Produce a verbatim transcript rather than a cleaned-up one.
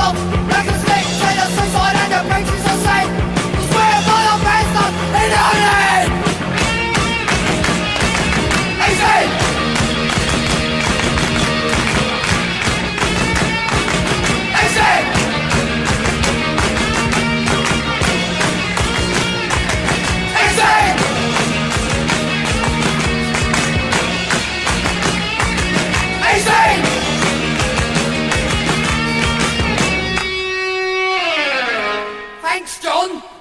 off. Like a stick to the seaside and the beaches are sea. We're by the best of in the land. Easy. Easy. Thanks, John.